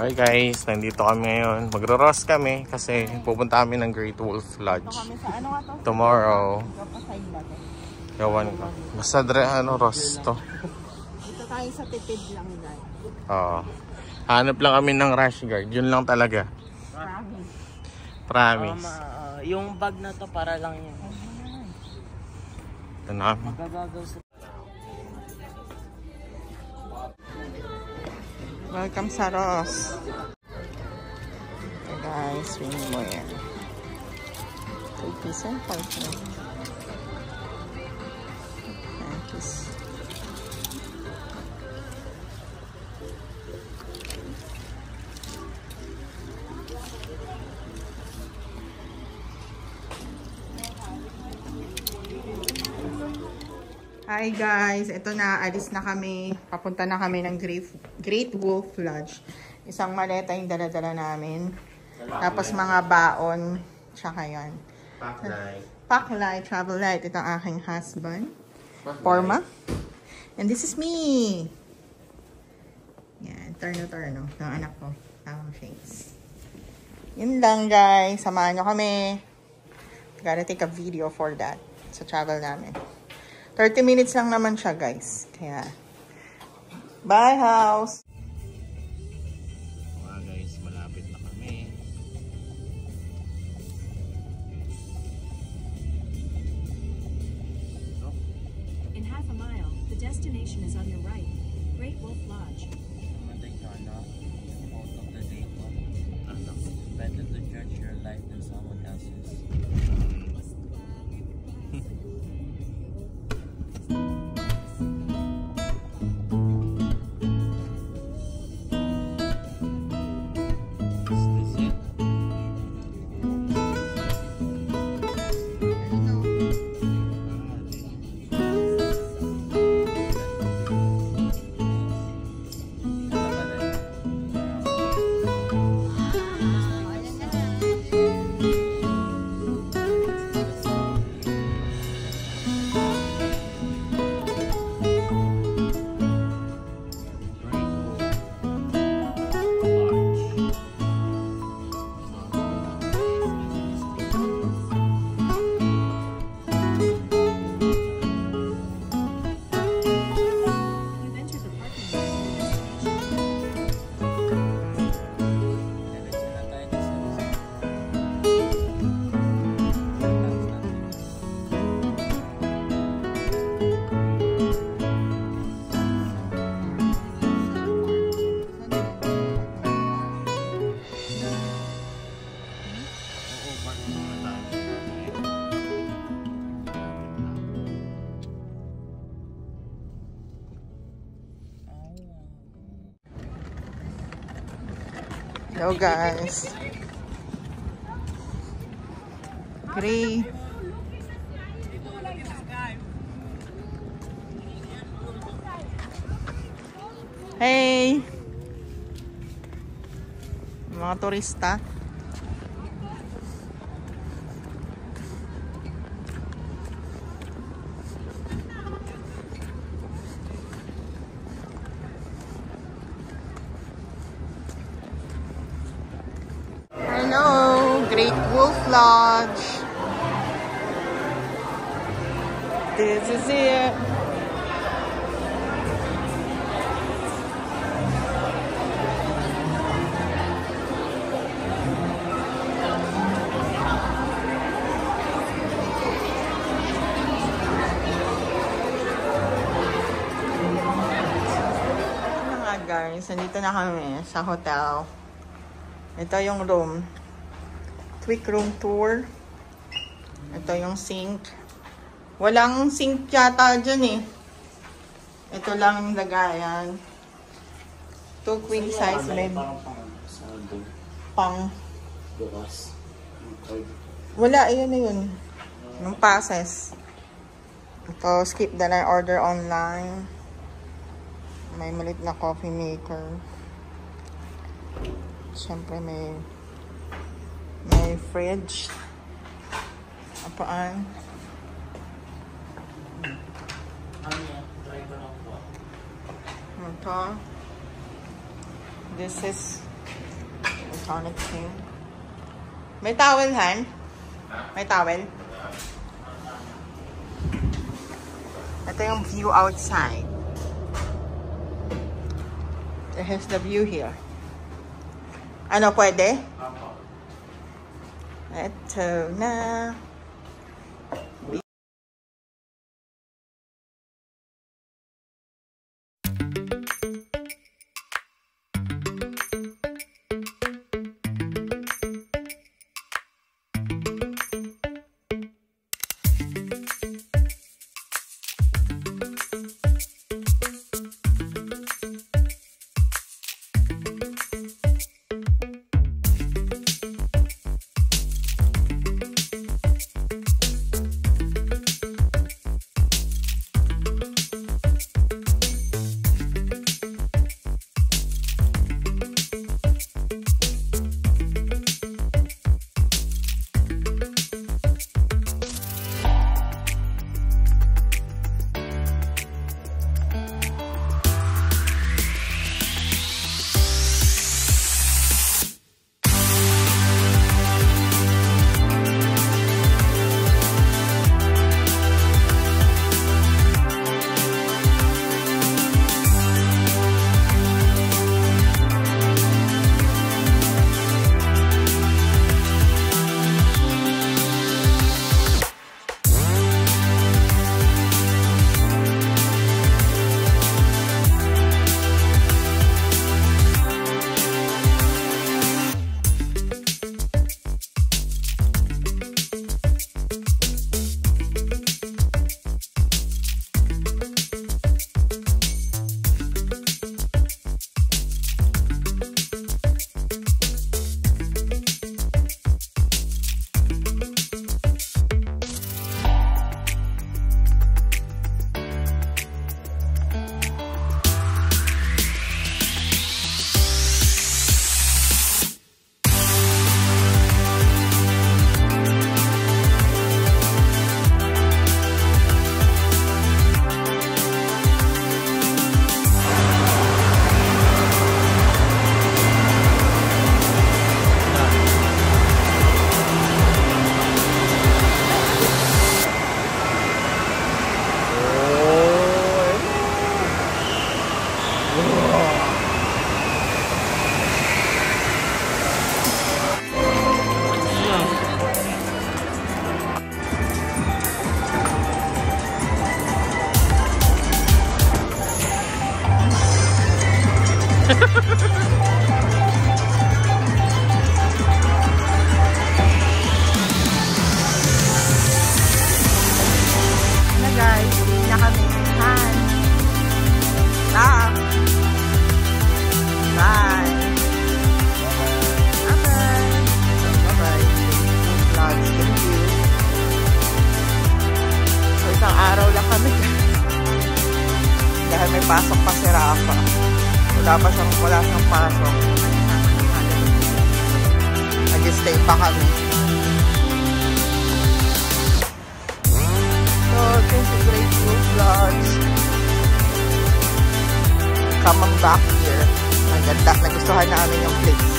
Okay guys, nandito kami ngayon. Magro-roast kami kasi pupunta kami ng Great Wolf Lodge. Tomorrow. Gawan ko. Basta roast to. Dito tayo sa tipid lang guys. Oo. Hanap lang kami ng rash guard. Yun lang talaga. Promise. Yung bag na to para lang yun. Ito na. Welcome sa Ross. Okay guys, swimwear. 3% partner. Thanks. Hi guys, ito na, alis na kami. Papunta na kami ng Great Wolf Lodge. Isang maleta yung dala-dala namin. Tapos mga baon. Tsaka yan. Pack light, travel light. Ito ang aking husband. Forma. And this is me. Yan, turno. Ng anak ko. Tamang shades. Yun lang guys. Samahan nyo kami. Gotta take a video for that. Sa travel namin. 30 minutes lang naman siya, guys. Kaya, bye, house! Mga guys, malapit na kami. In half a mile, the destination is on your right. Great Wolf Lodge. Better to judge your life than someone else's. Hello guys. Gray. Hey. Mga turista. Great Wolf Lodge. This is it. Ano nga guys, nandito na kami sa hotel. Ito yung room. Quick room tour. Ito yung sink. Walang sink yata dyan eh. Ito lang yung lagayan. 2 queen size bed. Pang. Wala, yun na yun. Yung passes. Ito, skip the line, order online. May malit na coffee maker. Siyempre may fridge. Apaan? Ito. This is Sonic King. May towel, Han? May towel? Ito yung view outside. Here's the view here. Ano, pwede? Ito na. May pasok pa si Rafa. Wala siyang pasok. Nag-stay pa kami. So, this is Great Wolf Lodge. Come on back here. Ang ganda. Nagustuhan namin yung place.